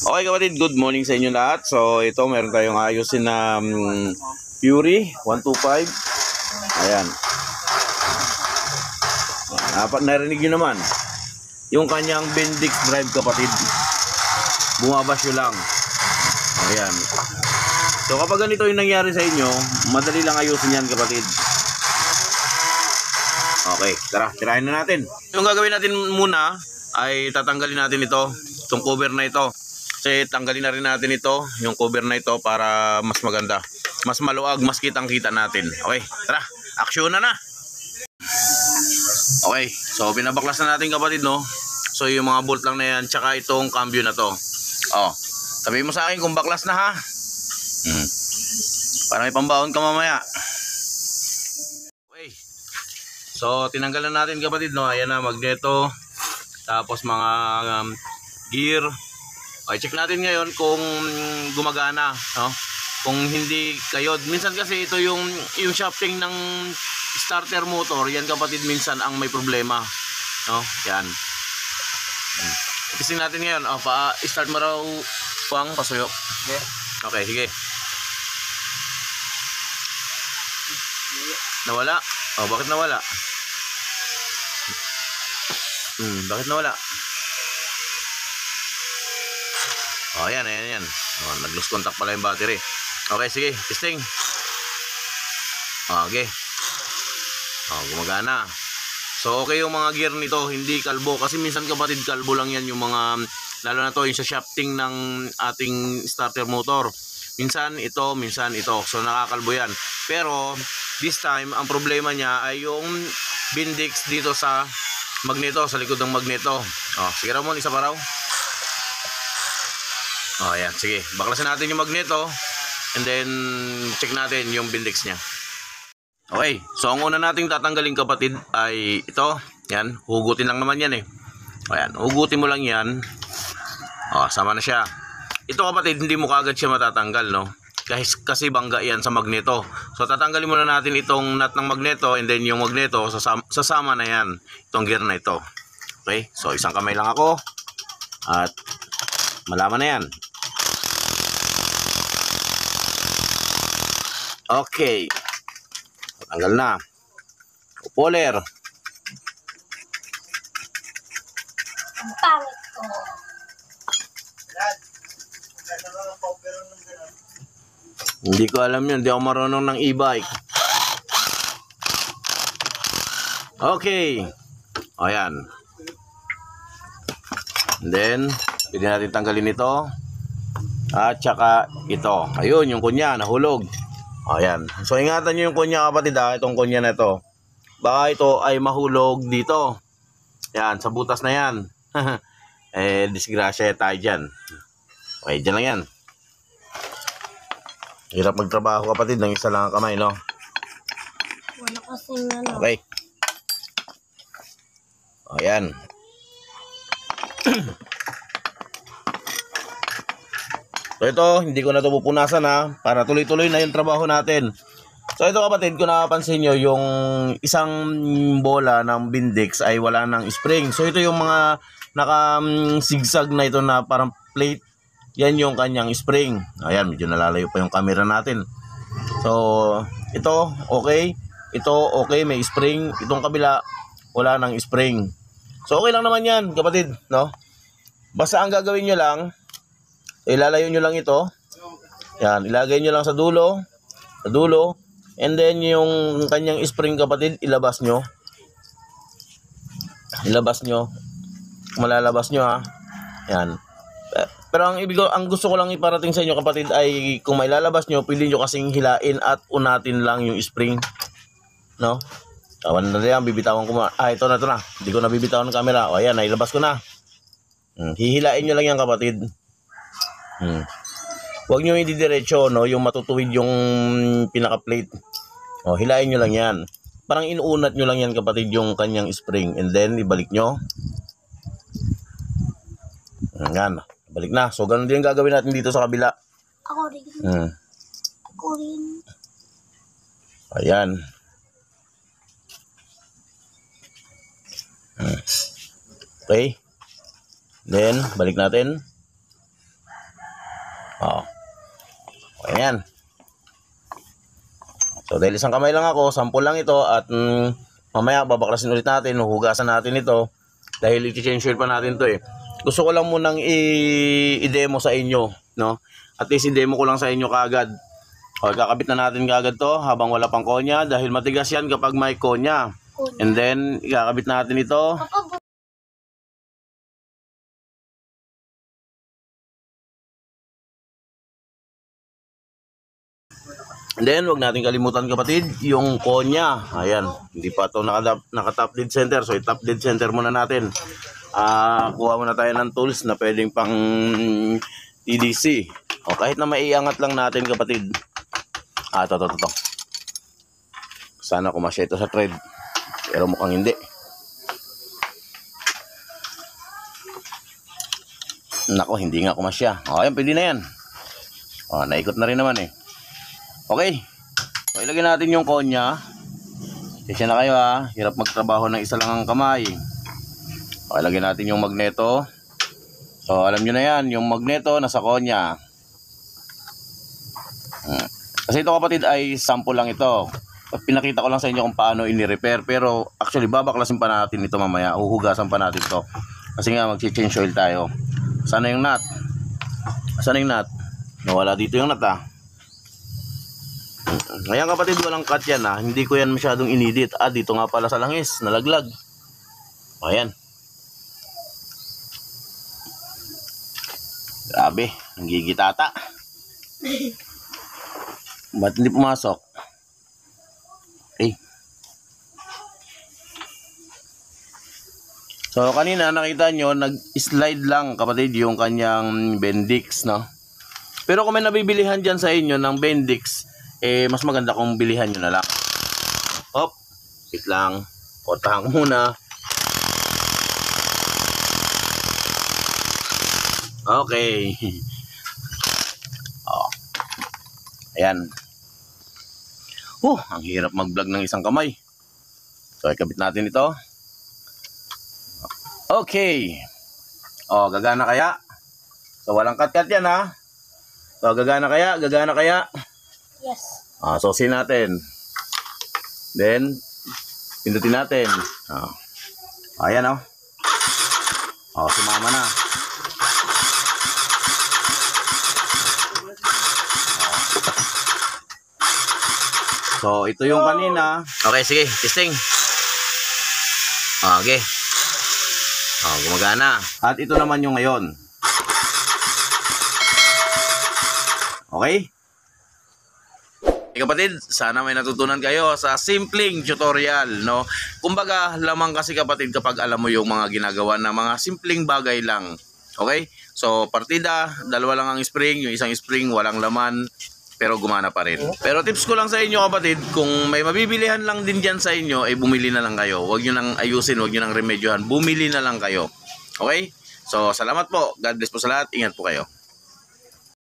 Okay kapatid, good morning sa inyo lahat. So ito meron tayong ayusin na Fury 125. Ayan. Narinig nyo naman yung kanyang Bendix drive kapatid. Bumabasyo lang. Ayan. So kapag ganito yung nangyari sa inyo, madali lang ayusin yan kapatid. Okay, tara, tirahin na natin. Yung gagawin natin muna ay tatanggalin natin itong cover na ito. Kasi tanggalin na rin natin ito, yung cover na ito para mas maganda. Mas maluwag, mas kitang-kita natin. Okay, tara, aksyon na. Okay, so binabaklas na natin kapatid, no? So yung mga bolt lang na yan, tsaka itong cambio na to. Oh, sabihin mo sa akin kung baklas na ha. Para may pambaon ka mamaya. Okay, so tinanggalan natin kapatid, no? Ayan na, magneto. Tapos mga gear. Okay, check natin ngayon kung gumagana, no? Kung hindi kayod. Minsan kasi ito yung shafting ng starter motor, yan kapatid minsan ang may problema, no? Yan. Testing natin ngayon. Oh, start mo raw pang pasuyok. Okay, sige. Nawala? Oh, bakit nawala? Bakit nawala? Oh, ayan. Oh, nag-lose contact pala yung battery. Okay, sige, testing. Okay. Oh, gumagana. So, okay yung mga gear nito, hindi kalbo. Kasi minsan kapatid, kalbo lang yan yung mga, lalo na to yung sa shafting ng ating starter motor. Minsan ito, minsan ito. So, nakakalbo yan. Pero, this time, ang problema niya ay yung Bendix dito sa magneto, sa likod ng magneto. Oh, sige raw mo, isa pa raw. Oh, ayan, sige. Baklasin natin yung magneto and then check natin yung Bendix niya. Okay, so ang una nating tatanggalin kapatid ay ito. Yan, hugutin lang naman yan eh. Ayan, hugutin mo lang yan. Oh, sama na siya. Ito kapatid, hindi mo kagad siya matatanggal, no? Kasi bangga yan sa magneto. So tatanggalin muna natin itong nut ng magneto and then yung magneto sasama na yan. Itong gear na ito. Okay, so isang kamay lang ako at malaman na yan. Okay. Tanggal na. Puller. Ang pangit ko. Hindi ko alam yun. Hindi ako marunong ng e-bike. Okay. O yan. And then, pwede natin tanggalin ito. At saka ito. Ayun, yung kunya, nahulog. Ayan. So, ingatan nyo yung kunya kapatid ha. Itong kunya na ito. Baka ito ay mahulog dito. Yan, sa butas na yan. Disgrasya tayo dyan. Okay, dyan lang yan. Hirap magtrabaho kapatid. Nang isa lang ang kamay, no? Wala kasing ano. Okay. Ayan. So ito, hindi ko na ito pupunasan ha, para tuloy-tuloy na yung trabaho natin. So ito kapatid, kung nakapansin nyo, yung isang bola ng Bendix ay wala ng spring. So ito yung mga naka-sigsag na ito na parang plate. Yan yung kanyang spring. Ayan, medyo nalalayo pa yung camera natin. So ito, okay. Ito, okay, may spring. Itong kabila, wala ng spring. So okay lang naman yan kapatid, no? Basta ang gagawin nyo lang, ilalayo nyo lang ito. Yan, ilagay nyo lang sa dulo. Sa dulo. And then yung kanyang spring kapatid, ilabas nyo. Ilabas nyo. Malalabas nyo ha. Yan. Pero ang gusto ko lang iparating sa inyo kapatid ay kung may lalabas nyo, pwede nyo kasing hilain at unatin lang yung spring. No? Tawan na yan, bibitawan ko ito na. Hindi ko na bibitawan ng camera. O ayan, nailabas ko na. Hihilain nyo lang yan kapatid. Huwag nyo hindi diretso, no? Yung matutuwid yung pinaka-plate. O, hilain nyo lang yan. Parang inuunat nyo lang yan kapatid yung kanyang spring. And then, ibalik nyo. Yan. Balik na. So, ganun din gagawin natin dito sa kabila. Ako rin. Ako rin. Ayan. Okay. Then, balik natin. Ayan. So dahil isang kamay lang ako, sample lang ito at mamaya babaklasin ulit natin, huhugasan natin ito dahil i-change oil pa natin to eh. Gusto ko lang munang i-demo sa inyo, no? At least i-demo ko lang sa inyo kaagad. Okay, kakabit na natin kaagad to habang wala pang konya dahil matigas yan kapag may konya. And then ikakabit natin ito. And then, wag natin kalimutan kapatid, yung konya. Ayan, hindi pa ito naka-top dead center. So, i-top dead center muna natin. Kuha muna tayo ng tools na pwedeng pang TDC. O, kahit na maiangat lang natin kapatid. Ito. Sana kumasya ito sa thread. Pero mukhang hindi. Nako, hindi nga kumasya. O, ayan, pwede na yan. O, naikot na rin naman eh. Okay. So, ilagay natin yung konya. Kasi na kayo ha. Hirap magtrabaho ng isa lang ang kamay. So, ilagay natin yung magneto. So, alam nyo na yan. Yung magneto nasa konya. Kasi ito kapatid ay sample lang ito. Pinakita ko lang sa inyo kung paano ini-repair. Pero actually babaklasin pa natin ito mamaya. Uhugasan pa natin ito. Kasi nga mag-change oil tayo. Sana yung nut? Sana yung nut? Nawala dito yung nut ha. Ngayon kapatid, walang cut yan ha. Hindi ko yan masyadong inedit. Dito nga pala sa langis, nalaglag. Ayan. Grabe, ang gigitata. Ba't hindi pumasok? So kanina nakita nyo, nag-slide lang kapatid yung kanyang Bendix, no? Pero kung may nabibilihan dyan sa inyo ng Bendix, mas maganda kung bilihan nyo na lang. Hop, wait lang. Kotahan ko muna. Okay. Ayan. Ang hirap mag-vlog ng isang kamay. So, ikabit natin ito. Okay. Gagana kaya? So, walang cut-cut yan ha. So, gagana kaya? Gagana kaya? Yes. Sosin natin. Then, pindutin natin. Ayan sumama na. So, ito yung kanina. Okay, sige. Testing. Okay. Gumagana. At ito naman yung ngayon. Okay? Kapatid, sana may natutunan kayo sa simpleng tutorial, no? Kumbaga, lamang kasi kapatid kapag alam mo yung mga ginagawa na mga simpleng bagay lang. Okay? So, partida, dalawa lang ang spring, yung isang spring walang laman, pero gumana pa rin. Pero tips ko lang sa inyo kapatid, kung may mabibilihan lang din dyan sa inyo, bumili na lang kayo. Huwag nyo nang ayusin, huwag nyo nang remedyohan. Bumili na lang kayo. Okay? So, salamat po. God bless po sa lahat. Ingat po kayo.